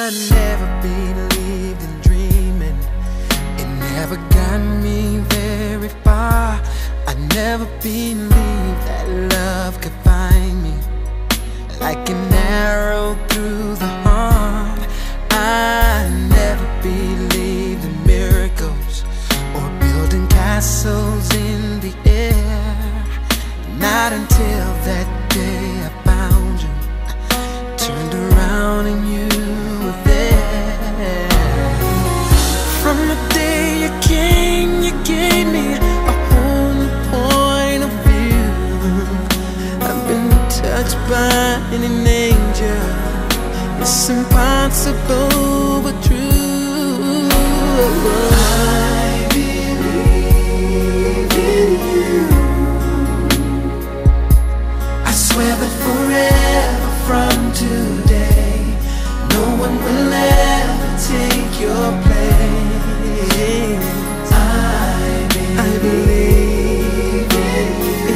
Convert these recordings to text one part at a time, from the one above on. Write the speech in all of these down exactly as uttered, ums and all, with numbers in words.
I never believed in dreaming. It never got me very far. I never believed that love could find me like an arrow through the heart. I never believed in miracles or building castles in the air. Not until that day I found you, turned around and you were there. From the day you came, you gave me a whole new point of view. I've been touched by an angel. It's impossible but true. I believe in you. I swear that forever from today, no one will ever take your place. I believe, I believe in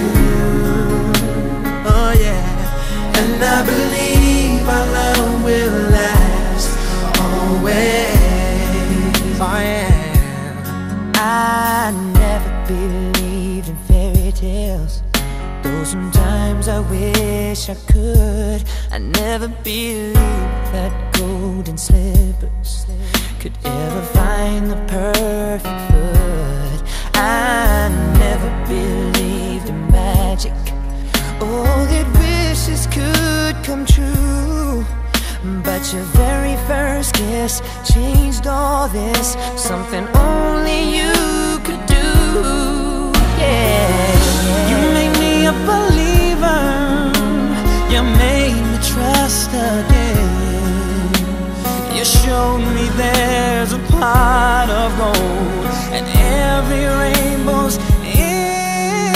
you. Oh yeah. And I believe our love will last always. Oh yeah. I never believed in fairy tales, though sometimes I wish I could. I never believed that golden slippers could ever find the perfect foot. I never believed in magic, oh, that wishes could come true. But your very first kiss changed all this, something only you could do. Yeah, you made me a believer, you made me trust again. You showed me there's a pot of gold and every rainbow's in.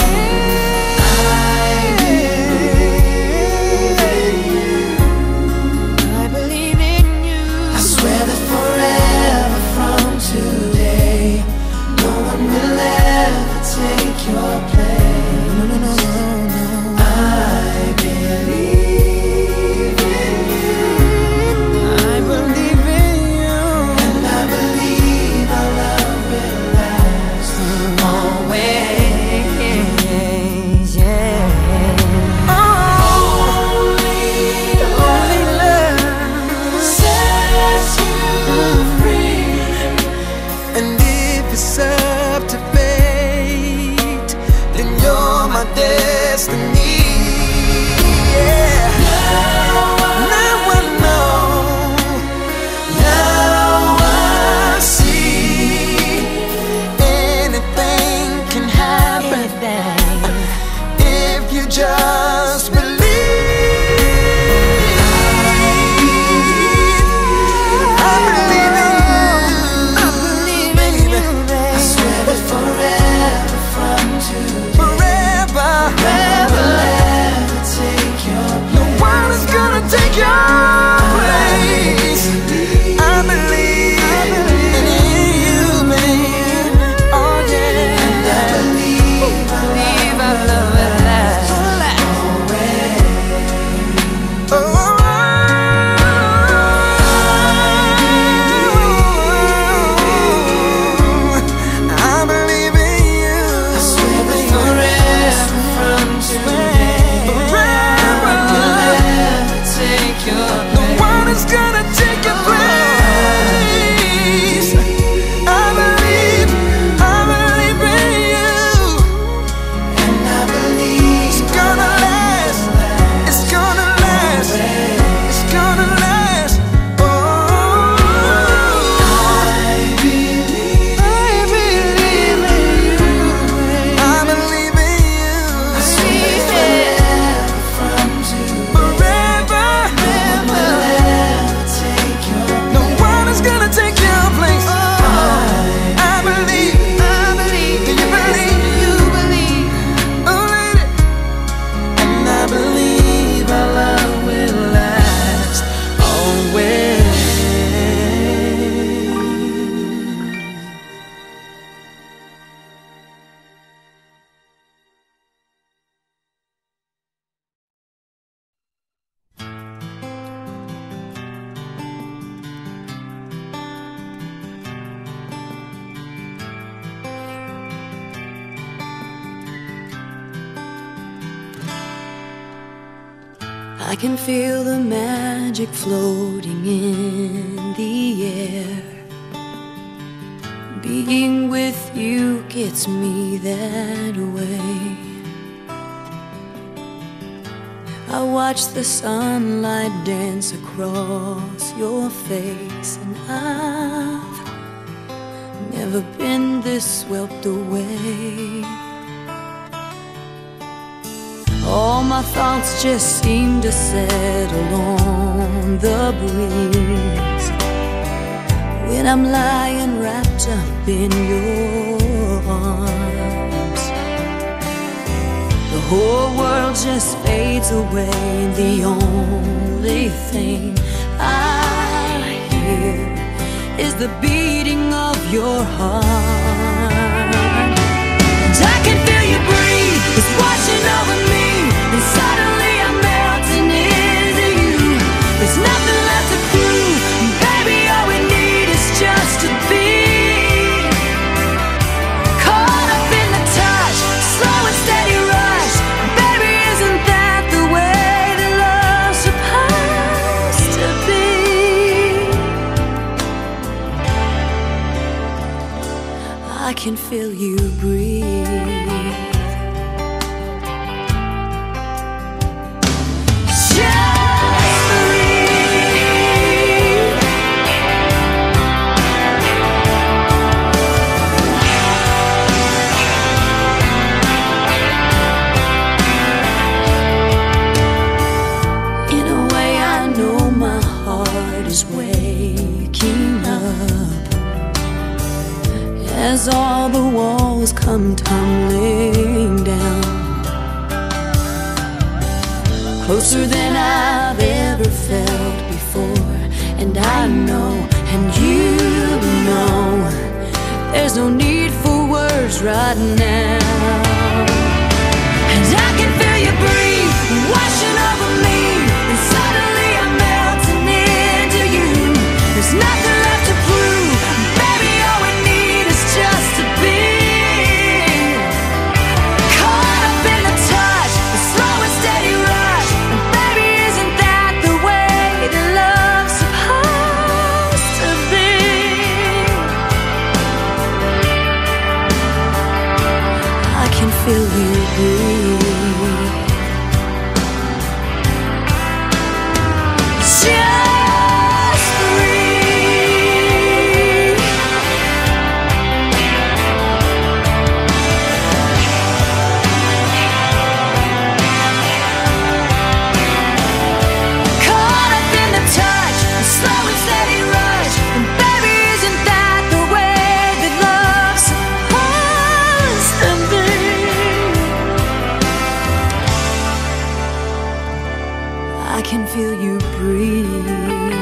I believe in you. I believe in you. I swear that forever from today, no one will ever take your place. No, no, no, no, no. I believe in you. I believe in you. And I believe our love will last always. Yeah. Only, only love sets you free. And if it's up to fate, then you're my destiny. Yeah. Now I know, now I see, anything can happen if you just believe. I believe in you. I believe in you, baby. I swear that forever from today, forever, never ever take your place. No one is gonna take your place. I believe in you, babe. Oh yeah. And I believe, I believe our love will last always. Oh. I believe in you. I swear that forever from today, forever will never take your place. No one is gonna take your place. I believe, I believe in you. And I believe it's gonna last. It's gonna last. It's gonna last. Oh, I believe, I believe in you. I believe in you. I swear forever from today, forever, never ever take your I can feel the magic floating in the air. Being with you gets me that way. I watch the sunlight dance across your face, and I've never been this swept away. All my thoughts just seem to settle on the breeze when I'm lying wrapped up in your arms. The whole world just fades away, and the only thing I hear is the beating of your heart. And I can feel you breathe, it's washing over me, and suddenly I'm melting into you. There's nothing left to prove, and baby, all we need is just to be caught up in the touch, slow and steady rush. Baby, isn't that the way that love's supposed to be? I can feel you breathe. As all the walls come tumbling down, closer than I've ever felt before. And I know, and you know, there's no need for words right now. And I can feel you breathe, washing over me, and suddenly I'm melting into you. There's nothing left to prove, baby, all we need is just to be caught up in the touch, the slow and steady rush. And baby, isn't that the way that love's supposed to be? I can feel you breathe. Just breathe. Caught up in the touch, a slow and steady rush. And baby, isn't that the way that love's supposed to be? I can feel you breathe.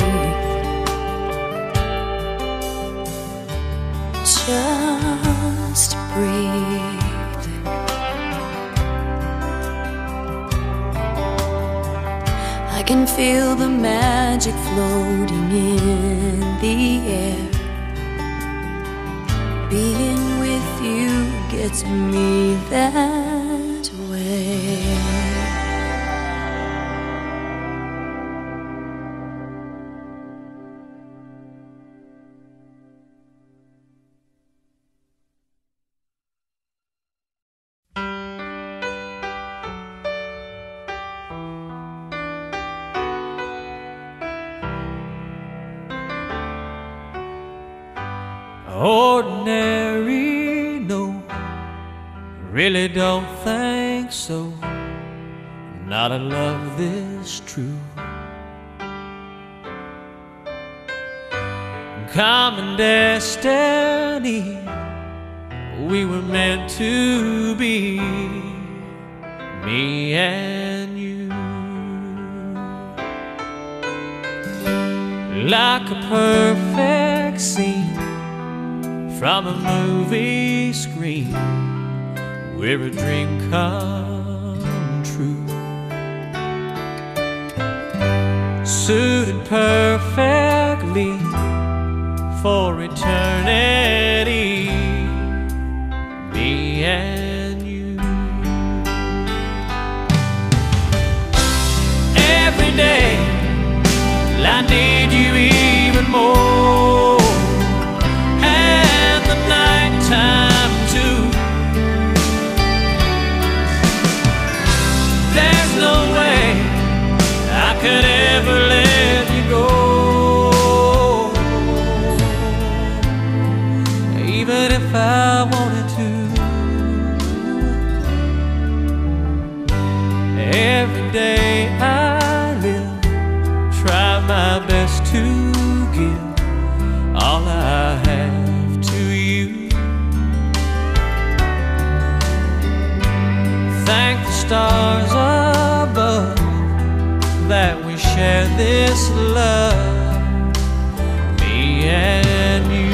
Just breathe. I can feel the magic floating in the air. Being with you gets me that way. Ordinary, no, really don't think so. Not a love this true. Common destiny, we were meant to be, me and you. Like a perfect scene from a movie screen, we're a dream come true. Suited perfectly for eternity, me and you. my best to give all I have to you. Thank the stars above that we share this love, me and you.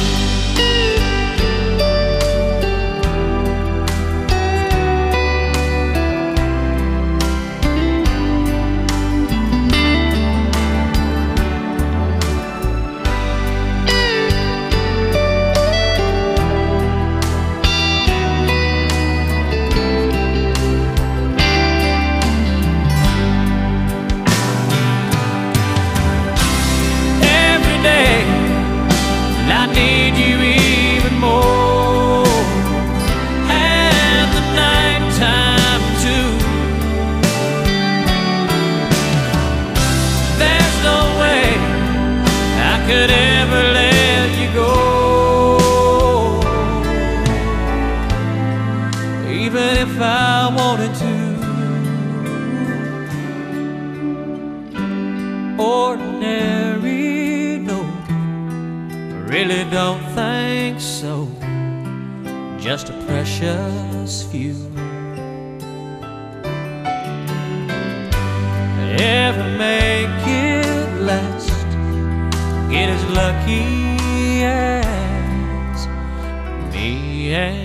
I need you even more, and the nighttime too. There's no way I could ever let you go, even if I wanted to. Ordinary, no, really don't think so, just a precious few. Ever make it last, get as lucky as me and